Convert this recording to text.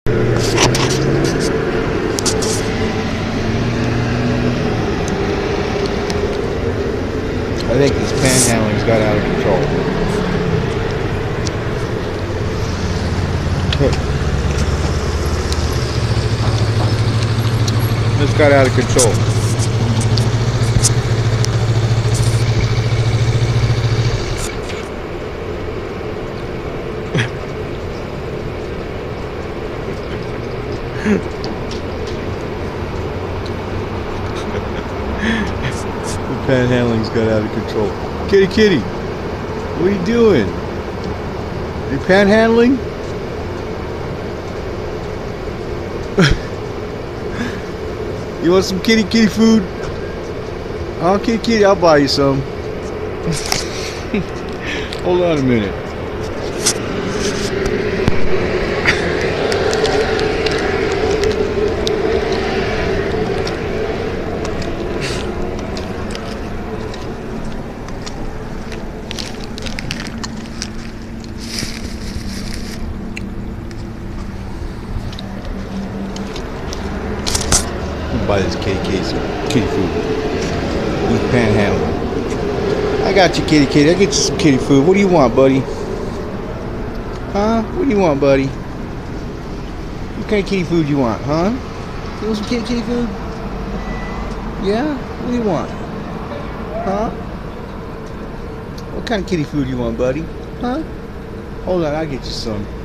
I think this panhandling's got out of control. It's got out of control. The panhandling's got out of control. Kitty, kitty, what are you doing? You panhandling? You want some kitty, kitty food? Oh, kitty, kitty, I'll buy you some. Hold on a minute. Buy this kitty some kitty food. He's panhandling. I got you, kitty kitty. I get you some kitty food. What do you want, buddy? Huh? What do you want, buddy? What kind of kitty food you want, huh? You want some kitty food? Yeah? What do you want? Huh? What kind of kitty food you want, buddy? Huh? Hold on, I'll get you some.